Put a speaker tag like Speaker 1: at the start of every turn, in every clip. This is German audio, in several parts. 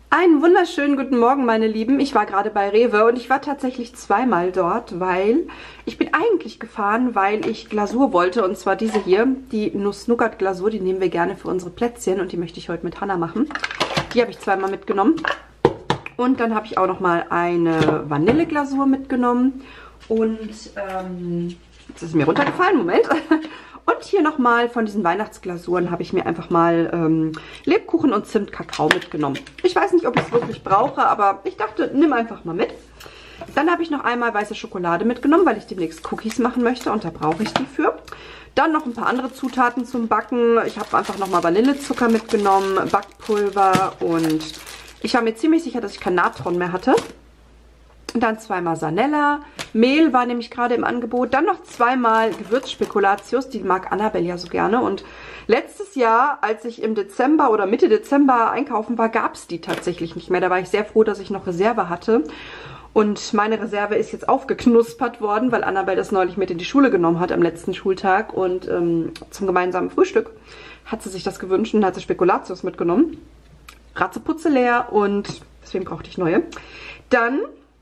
Speaker 1: Einen wunderschönen guten Morgen, meine Lieben. Ich war gerade bei Rewe und ich war tatsächlich zweimal dort, weil ich bin eigentlich gefahren, weil ich Glasur wollte. Und zwar diese hier, die Nuss-Nougat-Glasur, die nehmen wir gerne für unsere Plätzchen und die möchte ich heute mit Hannah machen. Die habe ich zweimal mitgenommen. Und dann habe ich auch nochmal eine Vanilleglasur mitgenommen. Und jetzt ist es mir runtergefallen, Moment. Und hier nochmal von diesen Weihnachtsglasuren habe ich mir einfach mal Lebkuchen und Zimt-Kakao mitgenommen. Ich weiß nicht, ob ich es wirklich brauche, aber ich dachte, nimm einfach mal mit. Dann habe ich noch einmal weiße Schokolade mitgenommen, weil ich demnächst Cookies machen möchte und da brauche ich die für. Dann noch ein paar andere Zutaten zum Backen. Ich habe einfach nochmal Vanillezucker mitgenommen, Backpulver und ich war mir ziemlich sicher, dass ich kein Natron mehr hatte. Und dann zweimal Sanella. Mehl war nämlich gerade im Angebot. Dann noch zweimal Gewürzspekulatius. Die mag Annabelle ja so gerne. Und letztes Jahr, als ich im Dezember oder Mitte Dezember einkaufen war, gab es die tatsächlich nicht mehr. Da war ich sehr froh, dass ich noch Reserve hatte. Und meine Reserve ist jetzt aufgeknuspert worden, weil Annabelle das neulich mit in die Schule genommen hat am letzten Schultag. Und zum gemeinsamen Frühstück hat sie sich das gewünscht und hat sie Spekulatius mitgenommen. Ratzeputze leer und deswegen brauchte ich neue. Dann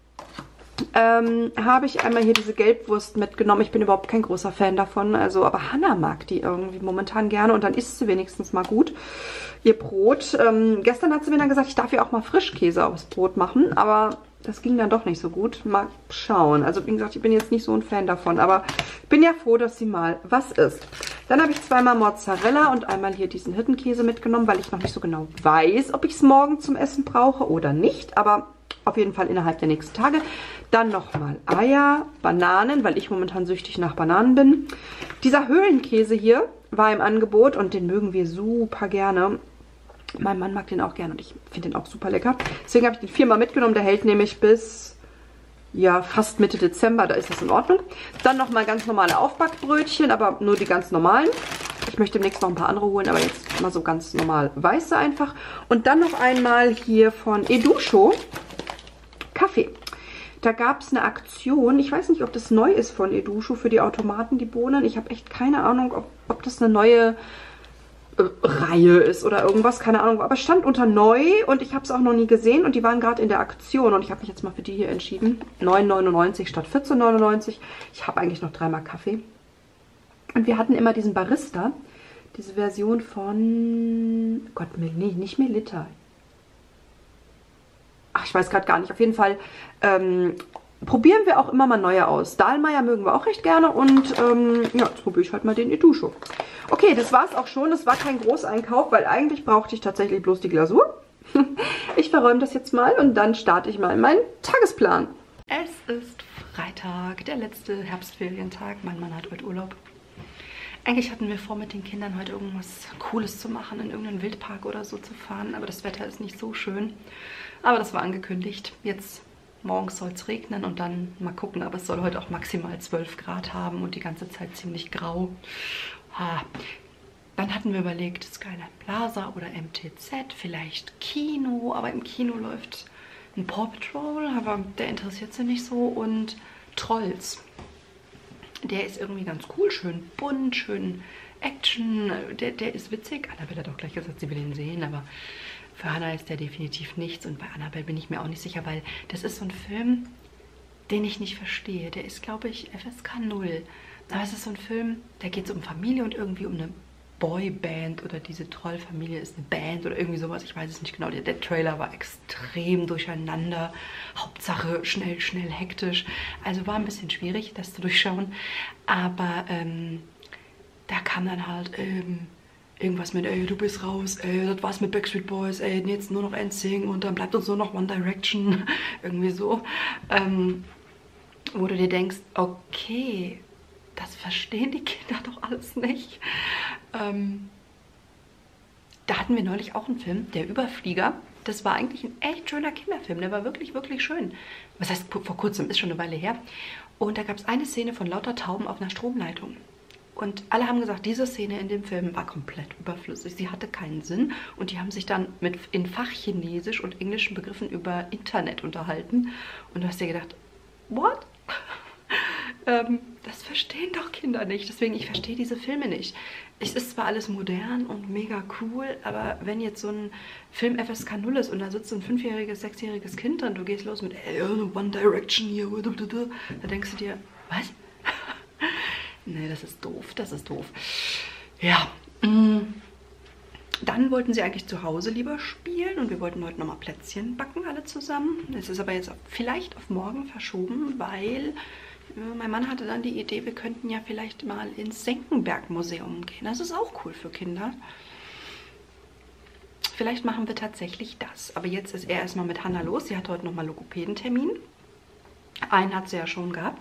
Speaker 1: habe ich einmal hier diese Gelbwurst mitgenommen. Ich bin überhaupt kein großer Fan davon. Also, aber Hannah mag die irgendwie momentan gerne und dann isst sie wenigstens mal gut. Ihr Brot. Gestern hat sie mir dann gesagt, ich darf ihr auch mal Frischkäse aufs Brot machen, aber das ging dann doch nicht so gut. Mal schauen. Also wie gesagt, ich bin jetzt nicht so ein Fan davon, aber ich bin ja froh, dass sie mal was isst. Dann habe ich zweimal Mozzarella und einmal hier diesen Hirtenkäse mitgenommen, weil ich noch nicht so genau weiß, ob ich es morgen zum Essen brauche oder nicht, aber auf jeden Fall innerhalb der nächsten Tage. Dann nochmal Eier, Bananen, weil ich momentan süchtig nach Bananen bin. Dieser Höhlenkäse hier war im Angebot und den mögen wir super gerne. Mein Mann mag den auch gerne und ich finde den auch super lecker. Deswegen habe ich den 4-mal mitgenommen. Der hält nämlich bis, ja, fast Mitte Dezember. Da ist das in Ordnung. Dann nochmal ganz normale Aufbackbrötchen, aber nur die ganz normalen. Ich möchte demnächst noch ein paar andere holen, aber jetzt mal so ganz normal weiße einfach. Und dann noch einmal hier von Edusho Kaffee. Da gab es eine Aktion, ich weiß nicht, ob das neu ist von Edusho für die Automaten, die Bohnen. Ich habe echt keine Ahnung, ob das eine neue Reihe ist oder irgendwas, keine Ahnung. Aber es stand unter neu und ich habe es auch noch nie gesehen und die waren gerade in der Aktion und ich habe mich jetzt mal für die hier entschieden. 9,99 statt 14,99. Ich habe eigentlich noch 3-mal Kaffee. Und wir hatten immer diesen Barista, diese Version von, Gott, nee, nicht Melitta. Ach, ich weiß gerade gar nicht. Auf jeden Fall probieren wir auch immer mal neue aus. Dahlmeier mögen wir auch recht gerne und ja, jetzt probiere ich halt mal den Edusho. Okay, das war es auch schon. Das war kein Großeinkauf, weil eigentlich brauchte ich tatsächlich bloß die Glasur. Ich verräume das jetzt mal und dann starte ich mal in meinen Tagesplan.
Speaker 2: Es ist Freitag, der letzte Herbstferientag. Mein Mann hat heute Urlaub. Eigentlich hatten wir vor, mit den Kindern heute irgendwas Cooles zu machen, in irgendeinen Wildpark oder so zu fahren. Aber das Wetter ist nicht so schön. Aber das war angekündigt. Jetzt morgens soll es regnen und dann mal gucken. Aber es soll heute auch maximal 12 Grad haben und die ganze Zeit ziemlich grau. Dann hatten wir überlegt, Skyline Plaza oder MTZ, vielleicht Kino. Aber im Kino läuft ein Paw Patrol, aber der interessiert sie nicht so. Und Trolls. Der ist irgendwie ganz cool, schön bunt, schön Action. Der ist witzig. Annabelle hat auch gleich gesagt, sie will ihn sehen, aber für Hannah ist der definitiv nichts. Und bei Annabelle bin ich mir auch nicht sicher, weil das ist so ein Film, den ich nicht verstehe. Der ist, glaube ich, FSK 0. Aber es ist so ein Film, da geht es um Familie und irgendwie um eine Boyband oder diese Trollfamilie ist eine Band oder irgendwie sowas. Ich weiß es nicht genau. Der Trailer war extrem durcheinander. Hauptsache schnell, schnell, hektisch. Also war ein bisschen schwierig, das zu durchschauen. Aber da kam dann halt irgendwas mit, ey, du bist raus, ey, das war's mit Backstreet Boys, ey, jetzt nur noch NSYNC und dann bleibt uns nur noch One Direction. Irgendwie so. Wo du dir denkst, okay, das verstehen die Kinder doch alles nicht. Da hatten wir neulich auch einen Film, Der Überflieger. Das war eigentlich ein echt schöner Kinderfilm. Der war wirklich, wirklich schön. Was heißt vor kurzem, ist schon eine Weile her. Und da gab es eine Szene von lauter Tauben auf einer Stromleitung. Und alle haben gesagt, diese Szene in dem Film war komplett überflüssig. Sie hatte keinen Sinn. Und die haben sich dann in Fachchinesisch und englischen Begriffen über Internet unterhalten. Und du hast dir gedacht, what? Das verstehen doch Kinder nicht. Deswegen, ich verstehe diese Filme nicht. Es ist zwar alles modern und mega cool, aber wenn jetzt so ein Film FSK 0 ist und da sitzt so ein 5-jähriges, 6-jähriges Kind und du gehst los mit One Direction hier, da denkst du dir, was? Nee, das ist doof, das ist doof. Ja, dann wollten sie eigentlich zu Hause lieber spielen und wir wollten heute nochmal Plätzchen backen, alle zusammen. Es ist aber jetzt vielleicht auf morgen verschoben, weil mein Mann hatte dann die Idee, wir könnten ja vielleicht mal ins Senckenberg-Museum gehen. Das ist auch cool für Kinder. Vielleicht machen wir tatsächlich das. Aber jetzt ist er erstmal mit Hannah los. Sie hat heute nochmal Logopädentermin. Einen hat sie ja schon gehabt.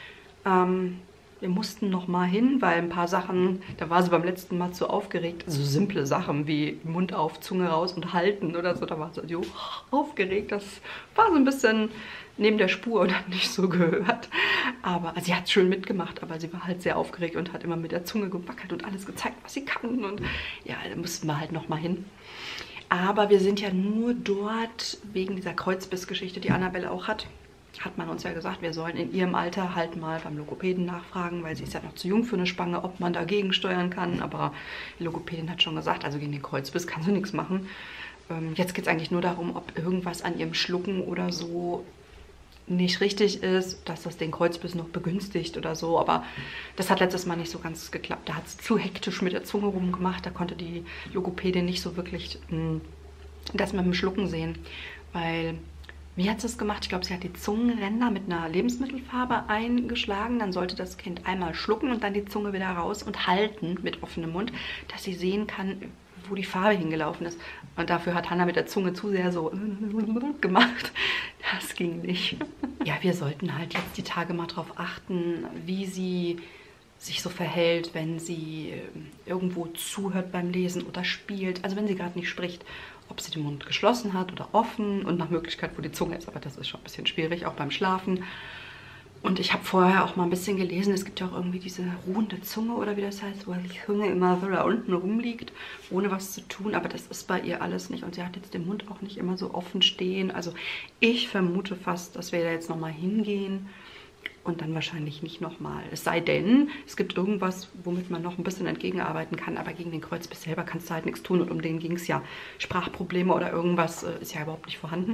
Speaker 2: Wir mussten noch mal hin, weil ein paar Sachen, da war sie beim letzten Mal zu aufgeregt. So simple Sachen wie Mund auf, Zunge raus und halten oder so. Da war sie so aufgeregt. Das war so ein bisschen neben der Spur und hat nicht so gehört. Aber also sie hat es schön mitgemacht, aber sie war halt sehr aufgeregt und hat immer mit der Zunge gewackelt und alles gezeigt, was sie kann. Und ja, da mussten wir halt noch mal hin. Aber wir sind ja nur dort wegen dieser Kreuzbissgeschichte, die Annabelle auch hat. Hat man uns ja gesagt, wir sollen in ihrem Alter halt mal beim Logopäden nachfragen, weil sie ist ja noch zu jung für eine Spange, ob man dagegen steuern kann. Aber die Logopädin hat schon gesagt, also gegen den Kreuzbiss kann sie nichts machen. Jetzt geht es eigentlich nur darum, ob irgendwas an ihrem Schlucken oder so nicht richtig ist, dass das den Kreuzbiss noch begünstigt oder so. Aber das hat letztes Mal nicht so ganz geklappt. Da hat es zu hektisch mit der Zunge rumgemacht. Da konnte die Logopädin nicht so wirklich das mit dem Schlucken sehen, weil... Wie hat sie es gemacht? Ich glaube, sie hat die Zungenränder mit einer Lebensmittelfarbe eingeschlagen. Dann sollte das Kind einmal schlucken und dann die Zunge wieder raus und halten mit offenem Mund, dass sie sehen kann, wo die Farbe hingelaufen ist. Und dafür hat Hannah mit der Zunge zu sehr so gemacht. Das ging nicht. Ja, wir sollten halt jetzt die Tage mal drauf achten, wie sie sich so verhält, wenn sie irgendwo zuhört beim Lesen oder spielt. Also wenn sie gerade nicht spricht, ob sie den Mund geschlossen hat oder offen und nach Möglichkeit, wo die Zunge ist. Aber das ist schon ein bisschen schwierig, auch beim Schlafen. Und ich habe vorher auch mal ein bisschen gelesen, es gibt ja auch irgendwie diese ruhende Zunge oder wie das heißt, wo die Zunge immer so da unten rumliegt, ohne was zu tun. Aber das ist bei ihr alles nicht. Und sie hat jetzt den Mund auch nicht immer so offen stehen. Also ich vermute fast, dass wir da jetzt nochmal hingehen. Und dann wahrscheinlich nicht nochmal. Es sei denn, es gibt irgendwas, womit man noch ein bisschen entgegenarbeiten kann, aber gegen den Kreuzbiss selber kannst du halt nichts tun. Und um den ging es ja. Sprachprobleme oder irgendwas ist ja überhaupt nicht vorhanden.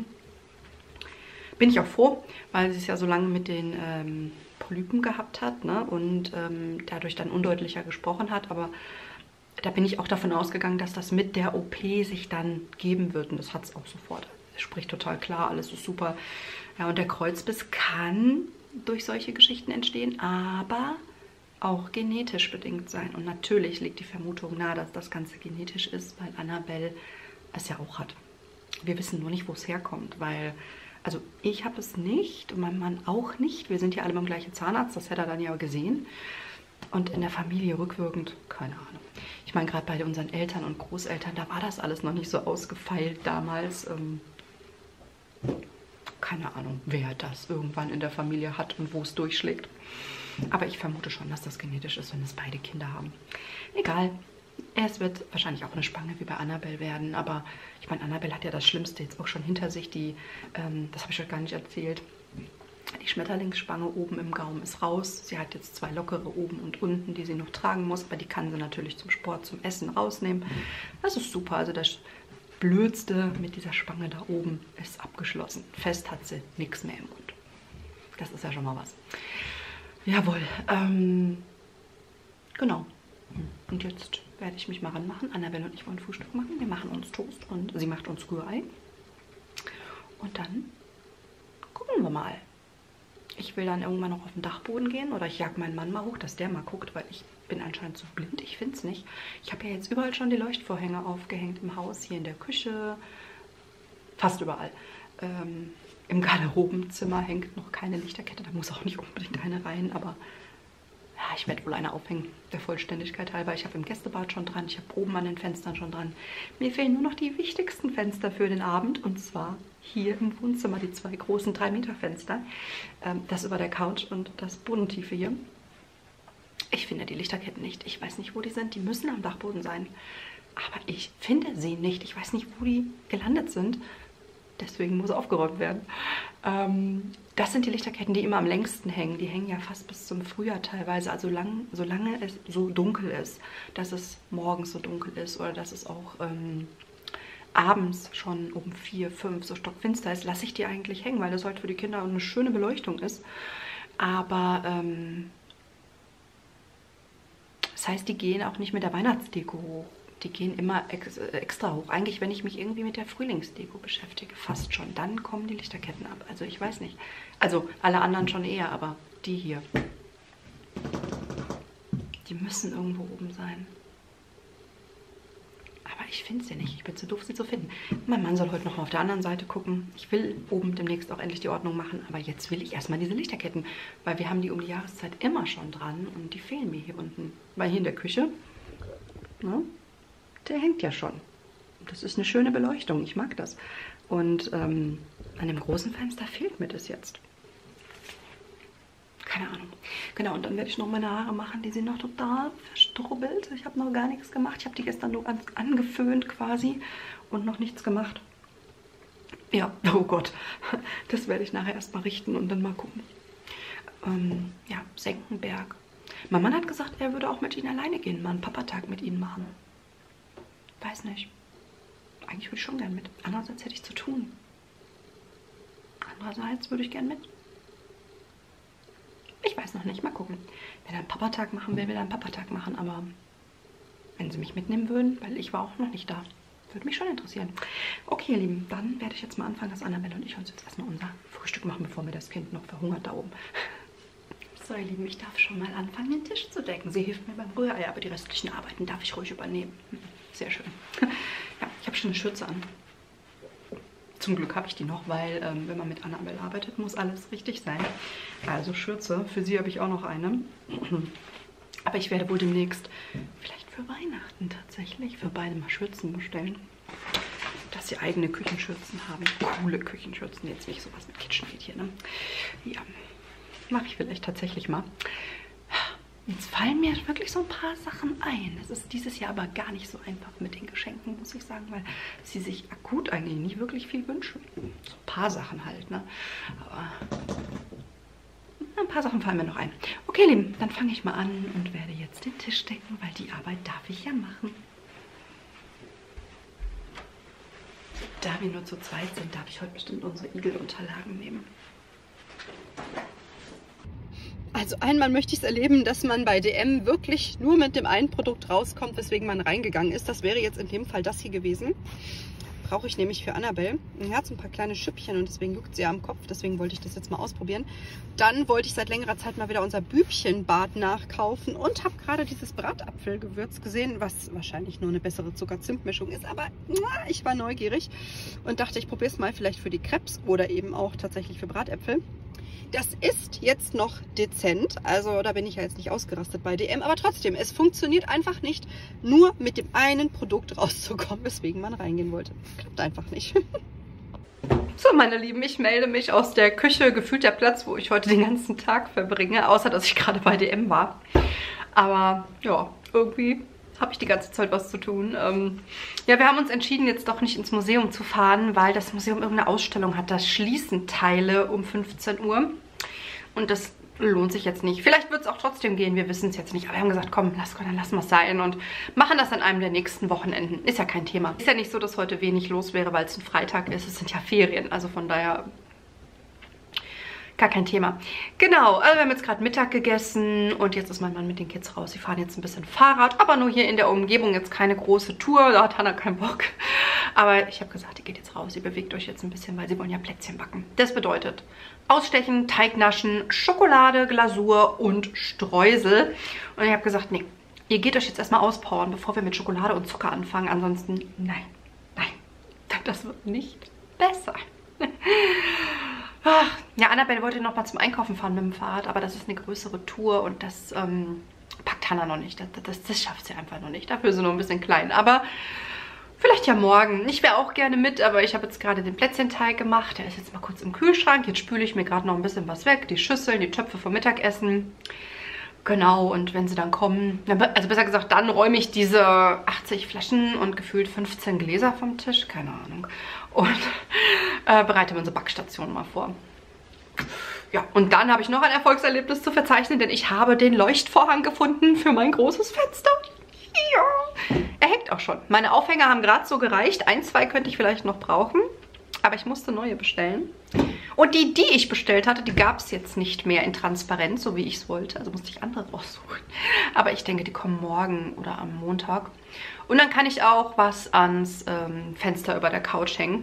Speaker 2: Bin ich auch froh, weil sie es ja so lange mit den Polypen gehabt hat, ne? Und dadurch dann undeutlicher gesprochen hat. Aber da bin ich auch davon ausgegangen, dass das mit der OP sich dann geben wird. Und das hat es auch sofort. Es spricht total klar, alles ist super. Ja, und der Kreuzbiss kann durch solche Geschichten entstehen, aber auch genetisch bedingt sein. Und natürlich liegt die Vermutung nahe, dass das Ganze genetisch ist, weil Annabelle es ja auch hat. Wir wissen nur nicht, wo es herkommt, weil, also ich habe es nicht und mein Mann auch nicht. Wir sind ja alle beim gleichen Zahnarzt, das hätte er dann ja gesehen. Und in der Familie rückwirkend, keine Ahnung. Ich meine, gerade bei unseren Eltern und Großeltern, da war das alles noch nicht so ausgefeilt damals. Keine Ahnung, wer das irgendwann in der Familie hat und wo es durchschlägt. Aber ich vermute schon, dass das genetisch ist, wenn es beide Kinder haben. Egal. Es wird wahrscheinlich auch eine Spange wie bei Annabelle werden. Aber ich meine, Annabelle hat ja das Schlimmste jetzt auch schon hinter sich. Das habe ich euch gar nicht erzählt. Die Schmetterlingsspange oben im Gaumen ist raus. Sie hat jetzt 2 lockere oben und unten, die sie noch tragen muss. Aber die kann sie natürlich zum Sport, zum Essen rausnehmen. Das ist super. Also das Blödste mit dieser Spange da oben ist abgeschlossen. Fest hat sie nichts mehr im Mund. Das ist ja schon mal was. Jawohl. Genau. Und jetzt werde ich mich mal ranmachen. Annabelle und ich wollen Frühstück machen. Wir machen uns Toast und sie macht uns Rührei. Und dann gucken wir mal. Ich will dann irgendwann noch auf den Dachboden gehen oder ich jag meinen Mann mal hoch, dass der mal guckt, weil ich bin anscheinend zu blind. Ich finde es nicht. Ich habe ja jetzt überall schon die Leuchtvorhänge aufgehängt im Haus, hier in der Küche, fast überall. Im Garderobenzimmer hängt noch keine Lichterkette, da muss auch nicht unbedingt eine rein, aber ja, ich werde wohl eine aufhängen, der Vollständigkeit halber. Ich habe im Gästebad schon dran, ich habe oben an den Fenstern schon dran. Mir fehlen nur noch die wichtigsten Fenster für den Abend und zwar hier im Wohnzimmer, die 2 großen 3-Meter-Fenster. Das über der Couch und das Bodentiefe hier. Ich finde die Lichterketten nicht. Ich weiß nicht, wo die sind. Die müssen am Dachboden sein. Aber ich finde sie nicht. Ich weiß nicht, wo die gelandet sind. Deswegen muss aufgeräumt werden. Das sind die Lichterketten, die immer am längsten hängen. Die hängen ja fast bis zum Frühjahr teilweise. Also solange es so dunkel ist, dass es morgens so dunkel ist oder dass es auch abends schon um 4, 5 so stockfinster ist, lasse ich die eigentlich hängen, weil das halt für die Kinder eine schöne Beleuchtung ist. Aber das heißt, die gehen auch nicht mit der Weihnachtsdeko hoch. Die gehen immer extra hoch. Eigentlich, wenn ich mich irgendwie mit der Frühlingsdeko beschäftige, fast schon, dann kommen die Lichterketten ab. Also ich weiß nicht. Also alle anderen schon eher, aber die hier, die müssen irgendwo oben sein. Aber ich finde sie nicht. Ich bin zu doof, sie zu finden. Mein Mann soll heute noch mal auf der anderen Seite gucken. Ich will oben demnächst auch endlich die Ordnung machen. Aber jetzt will ich erstmal diese Lichterketten. Weil wir haben die um die Jahreszeit immer schon dran. Und die fehlen mir hier unten. Weil hier in der Küche, ne, der hängt ja schon. Das ist eine schöne Beleuchtung. Ich mag das. Und an dem großen Fenster fehlt mir das jetzt. Keine Ahnung. Genau, und dann werde ich noch meine Haare machen. Die sind noch total verstrubbelt. Ich habe noch gar nichts gemacht. Ich habe die gestern nur angeföhnt quasi und noch nichts gemacht. Ja, oh Gott. Das werde ich nachher erstmal richten und dann mal gucken. Ja, Senckenberg. Mein Mann hat gesagt, er würde auch mit ihnen alleine gehen, mal einen Papatag mit ihnen machen. Weiß nicht. Eigentlich würde ich schon gern mit. Andererseits hätte ich zu tun. Andererseits würde ich gern mit. Ich weiß noch nicht. Mal gucken. Wenn er einen Papatag machen will, will er einen Papatag machen. Aber wenn sie mich mitnehmen würden, weil ich war auch noch nicht da, würde mich schon interessieren. Okay, ihr Lieben, dann werde ich jetzt mal anfangen, dass Annabelle und ich uns jetzt erstmal unser Frühstück machen, bevor mir das Kind noch verhungert da oben. So, ihr Lieben, ich darf schon mal anfangen, den Tisch zu decken. Sie hilft mir beim Rührei, aber die restlichen Arbeiten darf ich ruhig übernehmen. Sehr schön. Ja, ich habe schon eine Schürze an. Zum Glück habe ich die noch, weil wenn man mit Annabelle arbeitet, muss alles richtig sein. Also Schürze, für sie habe ich auch noch eine. Aber ich werde wohl demnächst, vielleicht für Weihnachten tatsächlich, für beide mal Schürzen bestellen. Dass sie eigene Küchenschürzen haben. Coole Küchenschürzen, jetzt nicht sowas mit KitchenAid hier, ne? Ja, mache ich vielleicht tatsächlich mal. Jetzt fallen mir wirklich so ein paar Sachen ein. Es ist dieses Jahr aber gar nicht so einfach mit den Geschenken, muss ich sagen, weil sie sich akut eigentlich nicht wirklich viel wünschen. So ein paar Sachen halt, ne? Aber ein paar Sachen fallen mir noch ein. Okay, Lieben, dann fange ich mal an und werde jetzt den Tisch decken, weil die Arbeit darf ich ja machen. Da wir nur zu zweit sind, darf ich heute bestimmt unsere Igel-Unterlagen nehmen. Also einmal möchte ich es erleben, dass man bei DM wirklich nur mit dem einen Produkt rauskommt, weswegen man reingegangen ist. Das wäre jetzt in dem Fall das hier gewesen. Brauche ich nämlich für Annabelle. Ein Herz, ein paar kleine Schüppchen und deswegen juckt sie ja am Kopf. Deswegen wollte ich das jetzt mal ausprobieren. Dann wollte ich seit längerer Zeit mal wieder unser Bübchenbad nachkaufen und habe gerade dieses Bratapfelgewürz gesehen, was wahrscheinlich nur eine bessere Zucker-Zimt-Mischung ist. Aber ich war neugierig und dachte, ich probiere es mal vielleicht für die Crepes oder eben auch tatsächlich für Bratäpfel. Das ist jetzt noch dezent, also da bin ich ja jetzt nicht ausgerastet bei DM, aber trotzdem, es funktioniert einfach nicht, nur mit dem einen Produkt rauszukommen, weswegen man reingehen wollte. Klappt einfach nicht. So, meine Lieben, ich melde mich aus der Küche, gefühlt der Platz, wo ich heute den ganzen Tag verbringe, außer dass ich gerade bei DM war. Aber ja, irgendwie habe ich die ganze Zeit was zu tun. Ja, wir haben uns entschieden, jetzt doch nicht ins Museum zu fahren, weil das Museum irgendeine Ausstellung hat. Da schließen Teile um 15 Uhr. Und das lohnt sich jetzt nicht. Vielleicht wird es auch trotzdem gehen, wir wissen es jetzt nicht. Aber wir haben gesagt, komm, dann lassen wir es sein und machen das an einem der nächsten Wochenenden. Ist ja kein Thema. Ist ja nicht so, dass heute wenig los wäre, weil es ein Freitag ist. Es sind ja Ferien, also von daher gar kein Thema. Genau, also wir haben jetzt gerade Mittag gegessen und jetzt ist mein Mann mit den Kids raus. Sie fahren jetzt ein bisschen Fahrrad, aber nur hier in der Umgebung, jetzt keine große Tour. Da hat Hannah keinen Bock. Aber ich habe gesagt, ihr geht jetzt raus, ihr bewegt euch jetzt ein bisschen, weil sie wollen ja Plätzchen backen. Das bedeutet Ausstechen, Teignaschen, Schokolade, Glasur und Streusel. Und ich habe gesagt, nee, ihr geht euch jetzt erstmal auspowern, bevor wir mit Schokolade und Zucker anfangen. Ansonsten, nein, das wird nicht besser. Ja, Annabelle wollte noch mal zum Einkaufen fahren mit dem Fahrrad, aber das ist eine größere Tour und das packt Hannah noch nicht. Das schafft sie einfach noch nicht. Dafür ist sie noch ein bisschen klein. Aber vielleicht ja morgen. Ich wäre auch gerne mit, aber ich habe jetzt gerade den Plätzchenteig gemacht. Der ist jetzt mal kurz im Kühlschrank. Jetzt spüle ich mir gerade noch ein bisschen was weg. Die Schüsseln, die Töpfe vom Mittagessen. Genau, und wenn sie dann kommen, also besser gesagt, dann räume ich diese 80 Flaschen und gefühlt 15 Gläser vom Tisch, keine Ahnung, und bereite mir unsere Backstation mal vor. Ja, und dann habe ich noch ein Erfolgserlebnis zu verzeichnen, denn ich habe den Leuchtvorhang gefunden für mein großes Fenster. Ja, er hängt auch schon. Meine Aufhänger haben gerade so gereicht. 1, 2 könnte ich vielleicht noch brauchen, aber ich musste neue bestellen. Und die ich bestellt hatte, die gab es jetzt nicht mehr in transparent, so wie ich es wollte. Also musste ich andere raussuchen. Aber ich denke, die kommen morgen oder am Montag. Und dann kann ich auch was ans Fenster über der Couch hängen.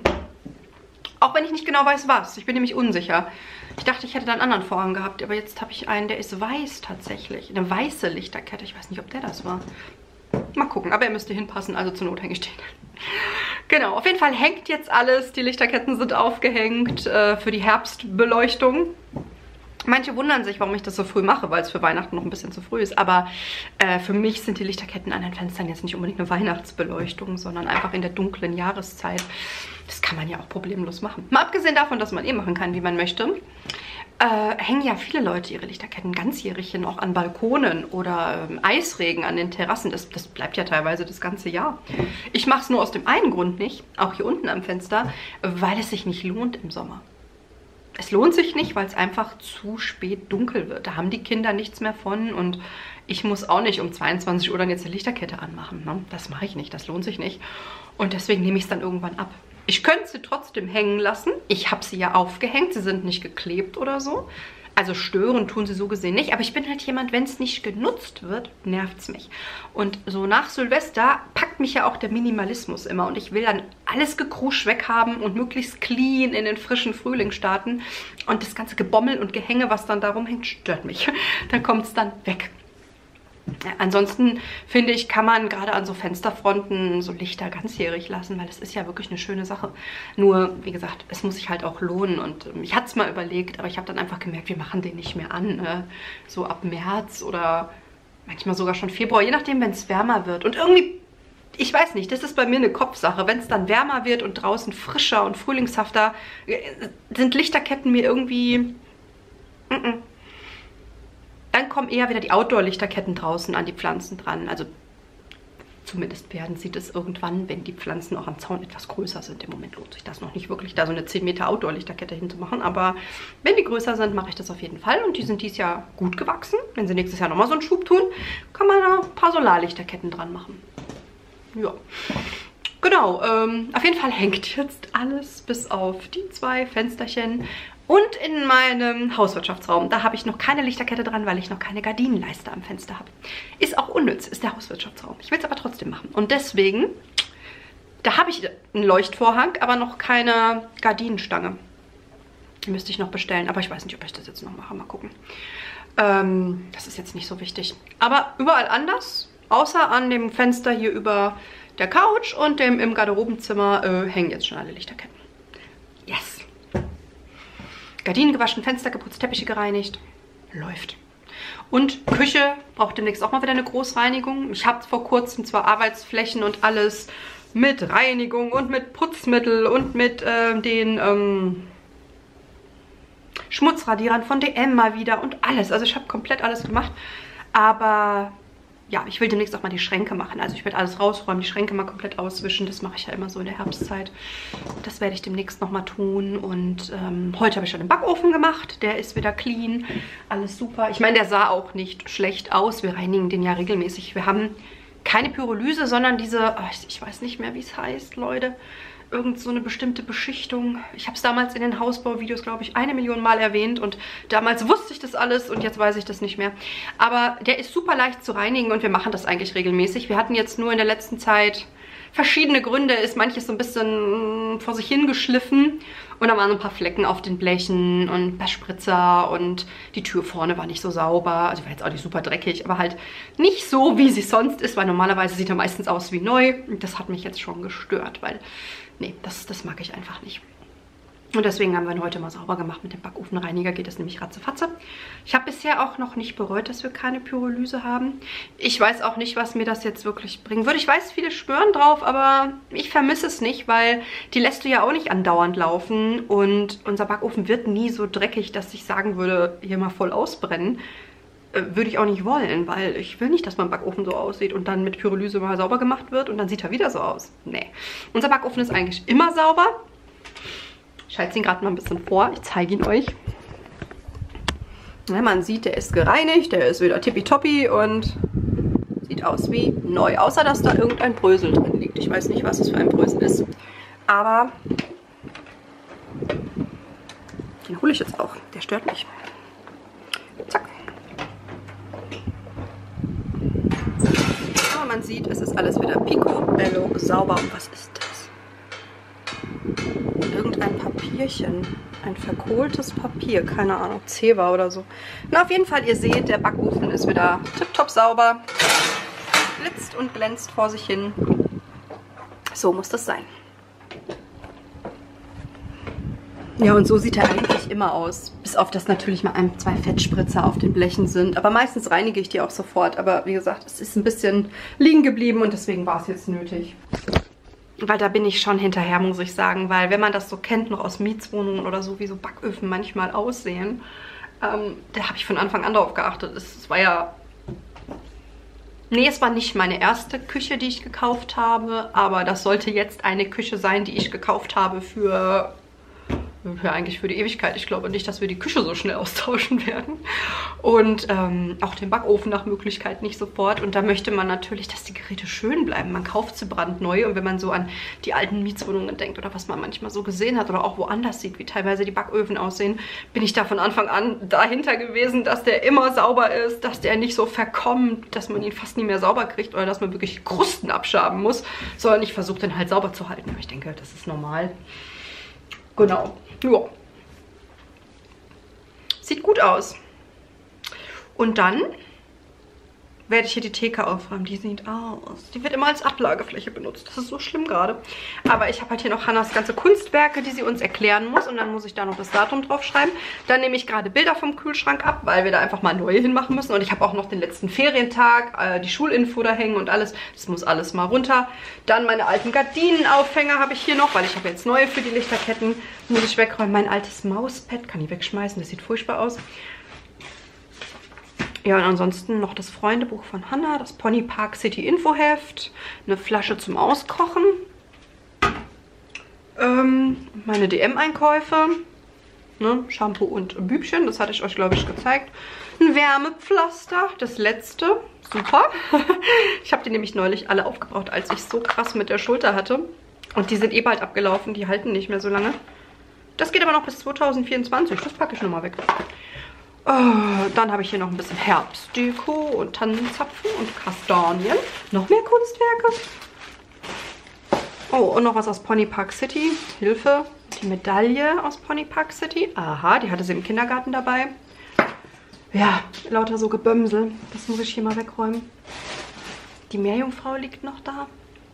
Speaker 2: Auch wenn ich nicht genau weiß, was. Ich bin nämlich unsicher. Ich dachte, ich hätte da einen anderen Vorhang gehabt, aber jetzt habe ich einen, der ist weiß tatsächlich. Eine weiße Lichterkette. Ich weiß nicht, ob der das war. Mal gucken, aber er müsste hinpassen, also zur Not hänge ich den. Genau, auf jeden Fall hängt jetzt alles. Die Lichterketten sind aufgehängt für die Herbstbeleuchtung. Manche wundern sich, warum ich das so früh mache, weil es für Weihnachten noch ein bisschen zu früh ist. Aber für mich sind die Lichterketten an den Fenstern jetzt nicht unbedingt eine Weihnachtsbeleuchtung, sondern einfach in der dunklen Jahreszeit. Das kann man ja auch problemlos machen. Mal abgesehen davon, dass man machen kann, wie man möchte, hängen ja viele Leute ihre Lichterketten ganzjährig hin, auch an Balkonen oder Eisregen an den Terrassen. Das bleibt ja teilweise das ganze Jahr. Ich mache es nur aus dem einen Grund nicht, auch hier unten am Fenster, weil es sich nicht lohnt im Sommer. Es lohnt sich nicht, weil es einfach zu spät dunkel wird. Da haben die Kinder nichts mehr von und ich muss auch nicht um 22 Uhr dann jetzt eine Lichterkette anmachen. Ne? Das mache ich nicht, das lohnt sich nicht. Und deswegen nehme ich es dann irgendwann ab. Ich könnte sie trotzdem hängen lassen. Ich habe sie ja aufgehängt, sie sind nicht geklebt oder so. Also stören tun sie so gesehen nicht. Aber ich bin halt jemand, wenn es nicht genutzt wird, nervt es mich. Und so nach Silvester packt mich ja auch der Minimalismus immer. Und ich will dann alles Gekrusch weghaben und möglichst clean in den frischen Frühling starten. Und das ganze Gebommel und Gehänge, was dann da rumhängt, stört mich. Dann kommt es dann weg. Ja, ansonsten finde ich, kann man gerade an so Fensterfronten so Lichter ganzjährig lassen, weil das ist ja wirklich eine schöne Sache. Nur, wie gesagt, es muss sich halt auch lohnen und ich hatte es mal überlegt, aber ich habe dann einfach gemerkt, wir machen den nicht mehr an. So ab März oder manchmal sogar schon Februar, je nachdem, wenn es wärmer wird. Und irgendwie, ich weiß nicht, das ist bei mir eine Kopfsache. Wenn es dann wärmer wird und draußen frischer und frühlingshafter, sind Lichterketten mir irgendwie... Dann kommen eher wieder die Outdoor-Lichterketten draußen an die Pflanzen dran. Also zumindest werden sie das irgendwann, wenn die Pflanzen auch am Zaun etwas größer sind. Im Moment lohnt sich das noch nicht wirklich, da so eine 10 Meter Outdoor-Lichterkette hinzumachen. Aber wenn die größer sind, mache ich das auf jeden Fall. Und die sind dieses Jahr gut gewachsen. Wenn sie nächstes Jahr nochmal so einen Schub tun, kann man da ein paar Solarlichterketten dran machen. Ja. Genau, auf jeden Fall hängt jetzt alles bis auf die 2 Fensterchen. Und in meinem Hauswirtschaftsraum, da habe ich noch keine Lichterkette dran, weil ich noch keine Gardinenleiste am Fenster habe. Ist auch unnütz, ist der Hauswirtschaftsraum. Ich will es aber trotzdem machen. Und deswegen, da habe ich einen Leuchtvorhang, aber noch keine Gardinenstange. Die müsste ich noch bestellen, aber ich weiß nicht, ob ich das jetzt noch mache. Mal gucken. Das ist jetzt nicht so wichtig. Aber überall anders, außer an dem Fenster hier über der Couch und dem im Garderobenzimmer, hängen jetzt schon alle Lichterketten. Yes! Gardinen gewaschen, Fenster geputzt, Teppiche gereinigt. Läuft. Und Küche braucht demnächst auch mal wieder eine Großreinigung. Ich habe vor kurzem zwar Arbeitsflächen und alles mit Reinigung und mit Putzmittel und mit den Schmutzradierern von DM mal wieder und alles. Also ich habe komplett alles gemacht. Aber ja, ich will demnächst auch mal die Schränke machen. Also ich werde alles rausräumen, die Schränke mal komplett auswischen. Das mache ich ja immer so in der Herbstzeit. Das werde ich demnächst nochmal tun. Und heute habe ich schon den Backofen gemacht. Der ist wieder clean. Alles super. Ich meine, der sah auch nicht schlecht aus. Wir reinigen den ja regelmäßig. Wir haben keine Pyrolyse, sondern diese, ich weiß nicht mehr, wie es heißt, Leute. Irgend so eine bestimmte Beschichtung. Ich habe es damals in den Hausbauvideos, glaube ich, 1 Million Mal erwähnt und damals wusste ich das alles und jetzt weiß ich das nicht mehr. Aber der ist super leicht zu reinigen und wir machen das eigentlich regelmäßig. Wir hatten jetzt nur in der letzten Zeit verschiedene Gründe, ist manches so ein bisschen vor sich hingeschliffen und da waren so ein paar Flecken auf den Blechen und ein paar Spritzer und die Tür vorne war nicht so sauber. Also war jetzt auch nicht super dreckig, aber halt nicht so, wie sie sonst ist, weil normalerweise sieht er meistens aus wie neu. Und das hat mich jetzt schon gestört, weil nee, das mag ich einfach nicht. Und deswegen haben wir ihn heute mal sauber gemacht mit dem Backofenreiniger. Geht das nämlich ratzefatze. Ich habe bisher auch noch nicht bereut, dass wir keine Pyrolyse haben. Ich weiß auch nicht, was mir das jetzt wirklich bringen würde. Ich weiß, viele schwören drauf, aber ich vermisse es nicht, weil die lässt du ja auch nicht andauernd laufen. Und unser Backofen wird nie so dreckig, dass ich sagen würde, hier mal voll ausbrennen. würde ich auch nicht wollen, weil ich will nicht, dass mein Backofen so aussieht und dann mit Pyrolyse mal sauber gemacht wird und dann sieht er wieder so aus. Nee. Unser Backofen ist eigentlich immer sauber. Ich halte ihn gerade mal ein bisschen vor. Ich zeige ihn euch. Ja, man sieht, der ist gereinigt, der ist wieder tippitoppi und sieht aus wie neu. Außer, dass da irgendein Brösel drin liegt. Ich weiß nicht, was das für ein Brösel ist. Aber den hole ich jetzt auch. Der stört mich. Zack. Aber man sieht, es ist alles wieder picobello sauber. Und was ist das? Irgendein Papierchen. Ein verkohltes Papier. Keine Ahnung. Zewa oder so. Na, auf jeden Fall, ihr seht, der Backofen ist wieder tipptopp sauber. Blitzt und glänzt vor sich hin. So muss das sein. Ja, und so sieht er eigentlich immer aus. Bis auf, dass natürlich mal 1, 2 Fettspritzer auf den Blechen sind. Aber meistens reinige ich die auch sofort. Aber wie gesagt, es ist ein bisschen liegen geblieben und deswegen war es jetzt nötig. Weil da bin ich schon hinterher, muss ich sagen. Weil wenn man das so kennt, noch aus Mietswohnungen oder so, wie so Backöfen manchmal aussehen, da habe ich von Anfang an darauf geachtet. Es war ja... Nee, es war nicht meine erste Küche, die ich gekauft habe. Aber das sollte jetzt eine Küche sein, die ich gekauft habe für eigentlich für die Ewigkeit. Ich glaube nicht, dass wir die Küche so schnell austauschen werden. Und auch den Backofen nach Möglichkeit nicht sofort. Und da möchte man natürlich, dass die Geräte schön bleiben. Man kauft sie brandneu. Und wenn man so an die alten Mietswohnungen denkt oder was man manchmal so gesehen hat oder auch woanders sieht, wie teilweise die Backöfen aussehen, bin ich da von Anfang an dahinter gewesen, dass der immer sauber ist, dass der nicht so verkommt, dass man ihn fast nie mehr sauber kriegt oder dass man wirklich Krusten abschaben muss, sondern ich versuche den halt sauber zu halten. Aber ich denke, das ist normal. Genau. Ja. Sieht gut aus. Und dann werde ich hier die Theke aufräumen. Die sieht aus. Die wird immer als Ablagefläche benutzt. Das ist so schlimm gerade. Aber ich habe halt hier noch Hannas ganze Kunstwerke, die sie uns erklären muss. Und dann muss ich da noch das Datum drauf schreiben. Dann nehme ich gerade Bilder vom Kühlschrank ab, weil wir da einfach mal neue hinmachen müssen. Und ich habe auch noch den letzten Ferientag, die Schulinfo da hängen und alles. Das muss alles mal runter. Dann meine alten Gardinenaufhänger habe ich hier noch, weil ich habe jetzt neue für die Lichterketten. Muss ich wegräumen. Mein altes Mauspad kann ich wegschmeißen. Das sieht furchtbar aus. Ja, und ansonsten noch das Freundebuch von Hannah, das Pony Park City Infoheft, eine Flasche zum Auskochen, meine DM-Einkäufe, ne, Shampoo und Bübchen, das hatte ich euch, glaube ich, gezeigt. Ein Wärmepflaster, das letzte, super. Ich habe die nämlich neulich alle aufgebraucht, als ich so krass mit der Schulter hatte. Und die sind eh bald abgelaufen, die halten nicht mehr so lange. Das geht aber noch bis 2024, das packe ich nochmal weg. Dann habe ich hier noch ein bisschen Herbstdeko und Tannenzapfen und Kastanien. Noch mehr Kunstwerke. Oh, und noch was aus Pony Park City. Hilfe, die Medaille aus Pony Park City. Aha, die hatte sie im Kindergarten dabei. Ja, lauter so Gebömsel. Das muss ich hier mal wegräumen. Die Meerjungfrau liegt noch da.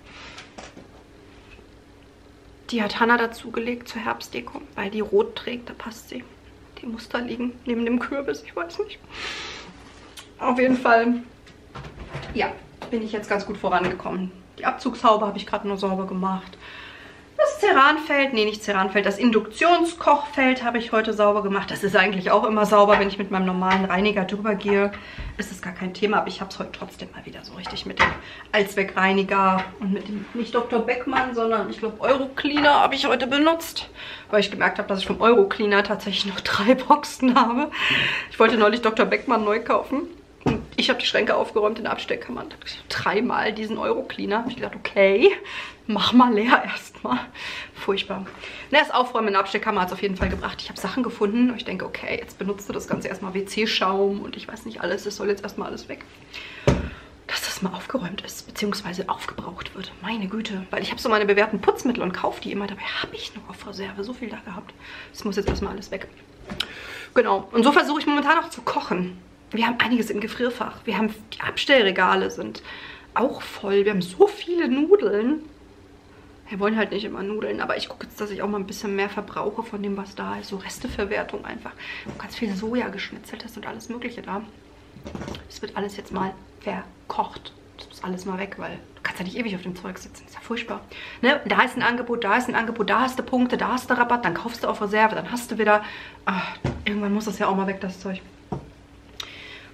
Speaker 2: Die hat Hannah dazugelegt zur Herbstdeko, weil die rot trägt, da passt sie. Die muss da liegen, neben dem Kürbis, ich weiß nicht. Auf jeden Fall, ja, bin ich jetzt ganz gut vorangekommen. Die Abzugshaube habe ich gerade nur sauber gemacht. Das Ceranfeld, nee, nicht Ceranfeld, das Induktionskochfeld habe ich heute sauber gemacht. Das ist eigentlich auch immer sauber, wenn ich mit meinem normalen Reiniger drüber gehe. Ist das gar kein Thema, aber ich habe es heute trotzdem mal wieder so richtig mit dem Allzweckreiniger und mit dem, nicht Dr. Beckmann, sondern ich glaube Eurocleaner habe ich heute benutzt, weil ich gemerkt habe, dass ich vom Eurocleaner tatsächlich noch 3 Boxen habe. Ich wollte neulich Dr. Beckmann neu kaufen. Und ich habe die Schränke aufgeräumt in der Abstellkammer. 3-mal diesen Eurocleaner. Habe ich gedacht, okay, mach mal leer erstmal. Furchtbar. Na, das Aufräumen in der Abstellkammer hat es auf jeden Fall gebracht. Ich habe Sachen gefunden und ich denke, okay, jetzt benutzt du das Ganze erstmal WC-Schaum und ich weiß nicht alles. Es soll jetzt erstmal alles weg. Dass das mal aufgeräumt ist, beziehungsweise aufgebraucht wird. Meine Güte. Weil ich habe so meine bewährten Putzmittel und kaufe die immer. Dabei habe ich noch auf Reserve so viel da gehabt. Das muss jetzt erstmal alles weg. Genau. Und so versuche ich momentan auch zu kochen. Wir haben einiges im Gefrierfach. Wir haben, die Abstellregale sind auch voll. Wir haben so viele Nudeln. Wir wollen halt nicht immer Nudeln, aber ich gucke jetzt, dass ich auch mal ein bisschen mehr verbrauche von dem, was da ist. So Resteverwertung einfach. Ganz viel Soja geschnitzeltes und alles mögliche da. Das wird alles jetzt mal verkocht. Das muss alles mal weg, weil du kannst ja nicht ewig auf dem Zeug sitzen. Das ist ja furchtbar. Ne? Da ist ein Angebot, da ist ein Angebot, da hast du Punkte, da hast du Rabatt, dann kaufst du auf Reserve, dann hast du wieder... Ach, irgendwann muss das ja auch mal weg, das Zeug.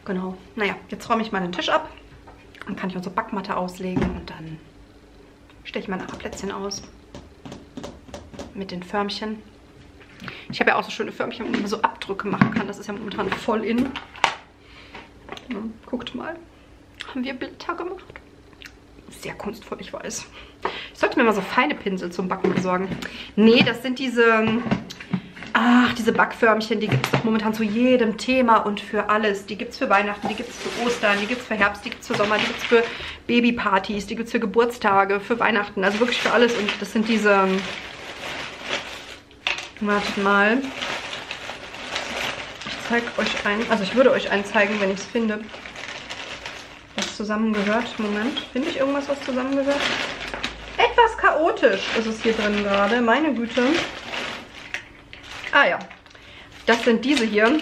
Speaker 2: Genau. Naja, jetzt räume ich mal den Tisch ab. Dann kann ich unsere Backmatte auslegen und dann stelle ich mal nachher Plätzchen aus. Mit den Förmchen. Ich habe ja auch so schöne Förmchen, wo man so Abdrücke machen kann. Das ist ja momentan voll in. Ja, guckt mal. Haben wir Blätter gemacht? Sehr kunstvoll, ich weiß. Ich sollte mir mal so feine Pinsel zum Backen besorgen. Nee, das sind diese... Ach, diese Backförmchen, die gibt es doch momentan zu jedem Thema und für alles. Die gibt es für Weihnachten, die gibt es für Ostern, die gibt es für Herbst, die gibt es für Sommer, die gibt es für Babypartys, die gibt es für Geburtstage, für Weihnachten. Also wirklich für alles. Und das sind diese... Wartet mal. Ich zeige euch einen. Also ich würde euch einen zeigen, wenn ich es finde. Was zusammengehört. Moment. Finde ich irgendwas, was zusammengehört? Etwas chaotisch ist es hier drin gerade. Meine Güte. Ah ja, das sind diese hier,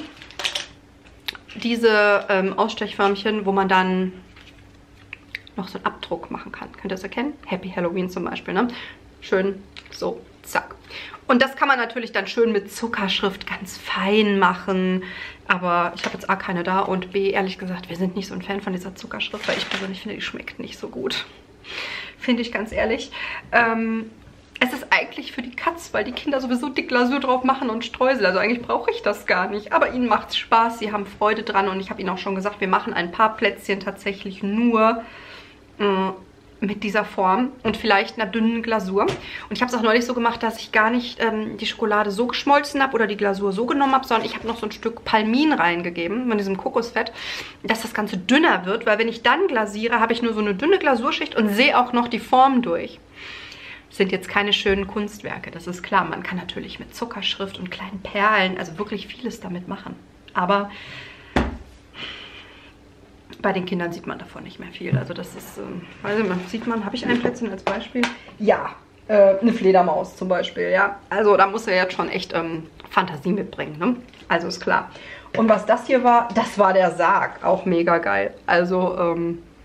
Speaker 2: diese Ausstechförmchen, wo man dann noch so einen Abdruck machen kann. Könnt ihr das erkennen? Happy Halloween zum Beispiel, ne? Schön so, zack. Und das kann man natürlich dann schön mit Zuckerschrift ganz fein machen. Aber ich habe jetzt A, keine da und B, ehrlich gesagt, wir sind nicht so ein Fan von dieser Zuckerschrift, weil ich persönlich finde, die schmeckt nicht so gut. Finde ich ganz ehrlich. Es ist eigentlich für die Katz, weil die Kinder sowieso dick Glasur drauf machen und Streusel. Also eigentlich brauche ich das gar nicht. Aber ihnen macht es Spaß, sie haben Freude dran. Und ich habe ihnen auch schon gesagt, wir machen ein paar Plätzchen tatsächlich nur mit dieser Form und vielleicht einer dünnen Glasur. Und ich habe es auch neulich so gemacht, dass ich gar nicht die Schokolade so geschmolzen habe oder die Glasur so genommen habe, sondern ich habe noch so ein Stück Palmin reingegeben von diesem Kokosfett, dass das Ganze dünner wird. Weil wenn ich dann glasiere, habe ich nur so eine dünne Glasurschicht und sehe auch noch die Form durch. Sind jetzt keine schönen Kunstwerke, das ist klar. Man kann natürlich mit Zuckerschrift und kleinen Perlen, also wirklich vieles damit machen. Aber bei den Kindern sieht man davon nicht mehr viel. Also das ist, weiß ich nicht, sieht man, habe ich ein Plätzchen als Beispiel? Ja, eine Fledermaus zum Beispiel, ja. Also da muss er jetzt schon echt Fantasie mitbringen, ne? Also ist klar. Und was das hier war, das war der Sarg, auch mega geil. Also,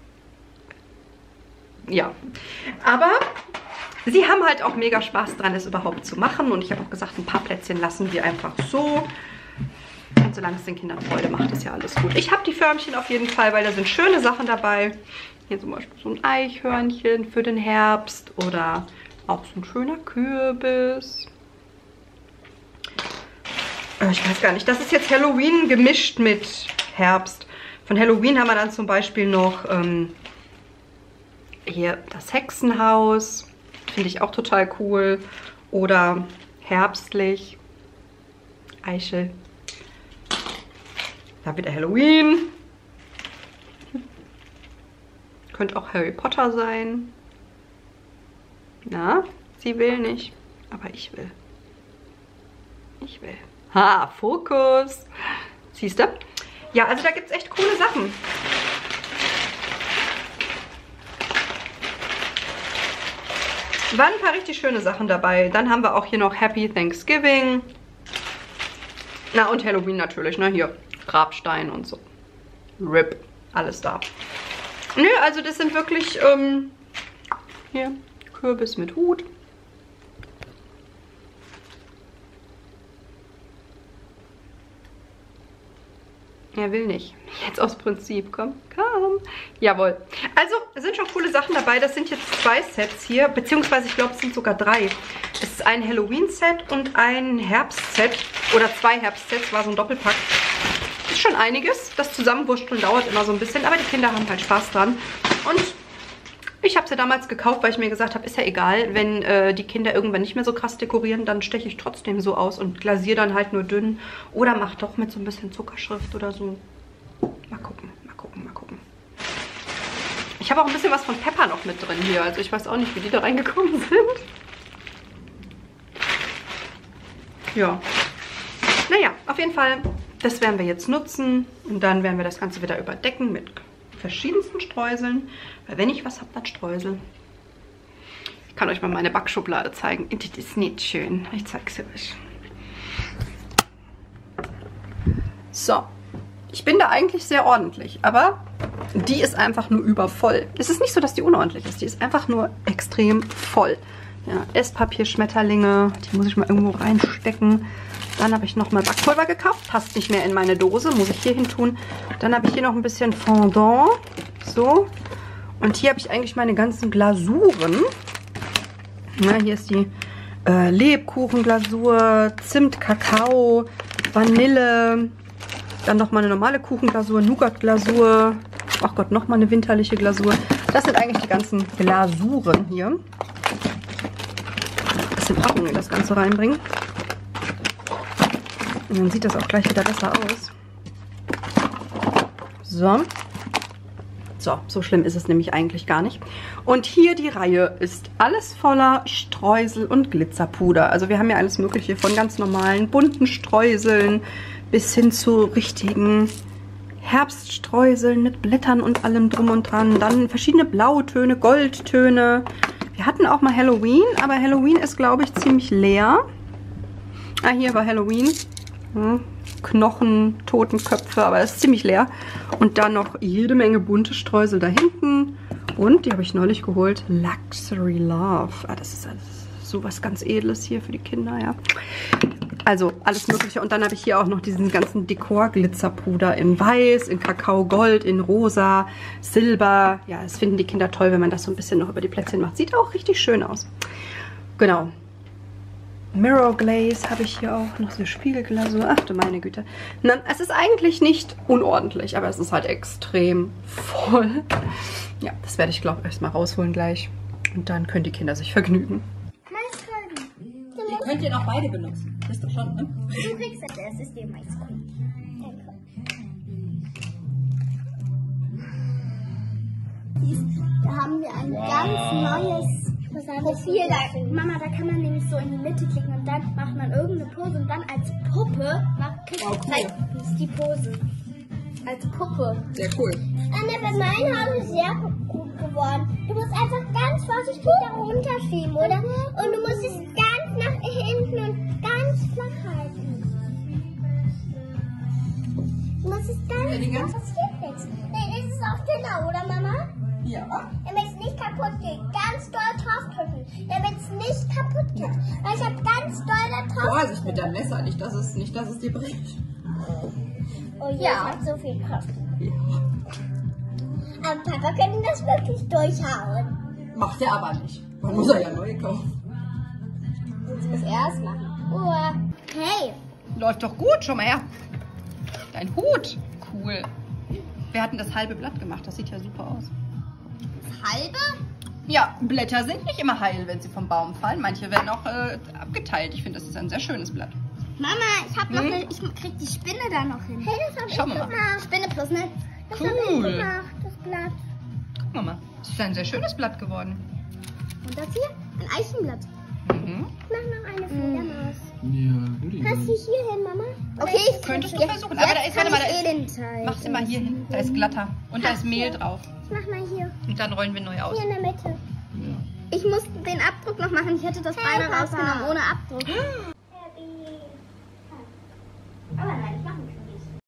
Speaker 2: ja. Aber... Sie haben halt auch mega Spaß dran, es überhaupt zu machen. Und ich habe auch gesagt, ein paar Plätzchen lassen wir einfach so. Und solange es den Kindern Freude macht, ist ja alles gut. Ich habe die Förmchen auf jeden Fall, weil da sind schöne Sachen dabei. Hier zum Beispiel so ein Eichhörnchen für den Herbst. Oder auch so ein schöner Kürbis. Ich weiß gar nicht. Das ist jetzt Halloween gemischt mit Herbst. Von Halloween haben wir dann zum Beispiel noch hier das Hexenhaus. Finde ich auch total cool. Oder herbstlich. Eichel. Da wieder Halloween. Könnte auch Harry Potter sein. Na, sie will nicht. Aber ich will. Ich will. Ha, Fokus. Siehst du? Ja, also da gibt es echt coole Sachen. Waren ein paar richtig schöne Sachen dabei. Dann haben wir auch hier noch Happy Thanksgiving. Na und Halloween natürlich, ne? Hier Grabstein und so. RIP. Alles da. Nö, also das sind wirklich, hier Kürbis mit Hut. Er will nicht. Jetzt aus Prinzip. Komm, komm. Jawohl. Also, es sind schon coole Sachen dabei. Das sind jetzt 2 Sets hier. Beziehungsweise, ich glaube, es sind sogar 3. Es ist ein Halloween-Set und ein Herbst-Set. Oder 2 Herbst-Sets. War so ein Doppelpack. Ist schon einiges. Das Zusammenwursteln dauert immer so ein bisschen. Aber die Kinder haben halt Spaß dran. Und ich habe sie damals gekauft, weil ich mir gesagt habe, ist ja egal, wenn die Kinder irgendwann nicht mehr so krass dekorieren, dann steche ich trotzdem so aus und glasiere dann halt nur dünn. Oder mach doch mit so ein bisschen Zuckerschrift oder so. Mal gucken, mal gucken, mal gucken. Ich habe auch ein bisschen was von Pepper noch mit drin hier. Also ich weiß auch nicht, wie die da reingekommen sind. Ja. Naja, auf jeden Fall, das werden wir jetzt nutzen. Und dann werden wir das Ganze wieder überdecken mit verschiedensten Streuseln. Weil wenn ich was habe, dann Streusel. Ich kann euch mal meine Backschublade zeigen. Das ist nicht schön. Ich zeige sie euch. So. Ich bin da eigentlich sehr ordentlich. Aber die ist einfach nur übervoll. Es ist nicht so, dass die unordentlich ist. Die ist einfach nur extrem voll. Ja, Esspapier-Schmetterlinge. Die muss ich mal irgendwo reinstecken.
Speaker 1: Dann habe ich nochmal Backpulver gekauft. Passt nicht mehr in meine Dose. Muss ich hier hin tun. Dann habe ich hier noch ein bisschen Fondant. So. Und hier habe ich eigentlich meine ganzen Glasuren. Ja, hier ist die Lebkuchenglasur, Zimt, Kakao, Vanille. Dann nochmal eine normale Kuchenglasur, Nougat-Glasur. Ach Gott, nochmal eine winterliche Glasur. Das sind eigentlich die ganzen Glasuren hier. Ein bisschen Packung in das Ganze reinbringen. Und dann sieht das auch gleich wieder besser aus. So. So schlimm ist es nämlich eigentlich gar nicht. Und hier die Reihe ist alles voller Streusel und Glitzerpuder. Also wir haben ja alles mögliche von ganz normalen bunten Streuseln bis hin zu richtigen Herbststreuseln mit Blättern und allem drum und dran. Dann verschiedene Blautöne, Goldtöne. Wir hatten auch mal Halloween, aber Halloween ist, glaube ich, ziemlich leer. Ah, hier war Halloween. Knochen, Totenköpfe, aber es ist ziemlich leer. Und dann noch jede Menge bunte Streusel da hinten. Und die habe ich neulich geholt. Luxury Love. Ah, das ist so was ganz Edles hier für die Kinder, ja. Also alles Mögliche. Und dann habe ich hier auch noch diesen ganzen Dekor-Glitzerpuder in Weiß, in Kakao Gold, in Rosa, Silber. Ja, das finden die Kinder toll, wenn man das so ein bisschen noch über die Plätzchen macht. Sieht auch richtig schön aus. Genau. Mirror Glaze habe ich hier auch noch, so Spiegelglasur. Ach du meine Güte. Es ist eigentlich nicht unordentlich, aber es ist halt extrem voll. Ja, das werde ich, glaube ich, erstmal rausholen gleich. Und dann können die Kinder sich vergnügen.
Speaker 3: Die könnt ihr noch beide benutzen. Wisst ihr schon, ne? Du kriegst das erstes den Maiskolben. Da haben wir ein ganz neues Profil. Mama, da kann man nämlich so in die Mitte klicken und dann macht man irgendeine Pose und dann als Puppe ist die Pose. Als Puppe.
Speaker 1: Sehr cool.
Speaker 3: Anne, bei meinen Haaren ist sehr gut geworden. Du musst einfach ganz vorsichtig da runterschieben, oder? Und du musst es ganz nach hinten und ganz flach halten. Du musst es ganz... Das passiert nichts. Nee, das ist auch genau, oder Mama?
Speaker 1: Ja.
Speaker 3: Damit es nicht kaputt geht. Ganz doll drauf drücken. Damit es nicht kaputt geht. Weil ich habe ganz doll da drauf...
Speaker 1: Vorsicht mit deinem Messer, nicht, dass es dir bricht.
Speaker 3: Oh ja, hat so viel Kraft. Ja. Aber Papa könnte das wirklich durchhauen.
Speaker 1: Macht er aber nicht. Man muss ja neu kaufen.
Speaker 3: Jetzt muss er es machen. Hey.
Speaker 1: Läuft doch gut, schon mal her. Dein Hut. Cool. Wir hatten das halbe Blatt gemacht. Das sieht ja super aus.
Speaker 3: Das halbe?
Speaker 1: Ja, Blätter sind nicht immer heil, wenn sie vom Baum fallen. Manche werden auch abgeteilt. Ich finde, das ist ein sehr schönes Blatt.
Speaker 3: Mama, ich habe noch ich krieg die Spinne da noch hin. Hey, das habe ich gemacht. Spinne plus Netz. Das habe ich gemacht, das Blatt.
Speaker 1: Guck mal. Das ist ein sehr schönes Blatt geworden.
Speaker 3: Und das hier? Ein Eichenblatt.
Speaker 1: Mhm.
Speaker 3: Ich mache noch eine Fledermaus.
Speaker 4: Ja, gut.
Speaker 3: Passt sie hier hin, Mama? Okay, ich
Speaker 1: könntest du versuchen. Aber da ist, warte mal, da ist,
Speaker 3: Teil.
Speaker 1: mach sie mal hier hin. Da ist glatter. Und da ist Mehl drauf.
Speaker 3: Ich mach mal hier.
Speaker 1: Und dann rollen wir neu aus.
Speaker 3: Hier in der Mitte.
Speaker 4: Ja.
Speaker 3: Ich musste den Abdruck noch machen. Ich hätte das beide rausgenommen ohne Abdruck.